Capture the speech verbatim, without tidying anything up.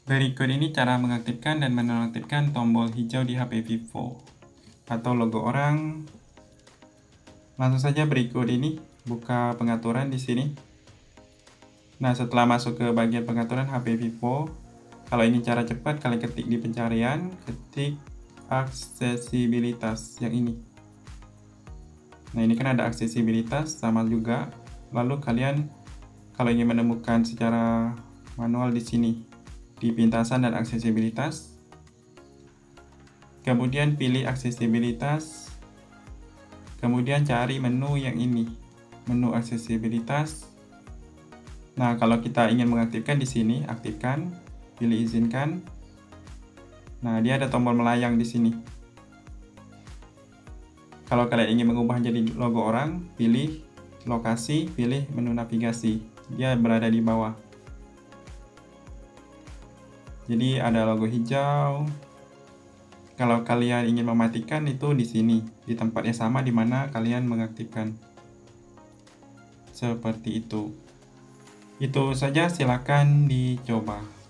Berikut ini cara mengaktifkan dan menonaktifkan tombol hijau di H P Vivo atau logo orang. Langsung saja berikut ini, buka pengaturan di sini. Nah, setelah masuk ke bagian pengaturan H P Vivo, kalau ini cara cepat, kalian ketik di pencarian, ketik aksesibilitas yang ini. Nah, ini kan ada aksesibilitas sama juga. Lalu kalian kalau ingin menemukan secara manual di sini, di pintasan dan aksesibilitas, kemudian pilih aksesibilitas, kemudian cari menu yang ini, menu aksesibilitas. Nah, kalau kita ingin mengaktifkan di sini, aktifkan, pilih izinkan. Nah, dia ada tombol melayang di sini. Kalau kalian ingin mengubah jadi logo orang, pilih lokasi, pilih menu navigasi. Dia berada di bawah. Jadi ada logo hijau. Kalau kalian ingin mematikan itu di sini, di tempat yang sama di mana kalian mengaktifkan. Seperti itu. Itu saja, silakan dicoba.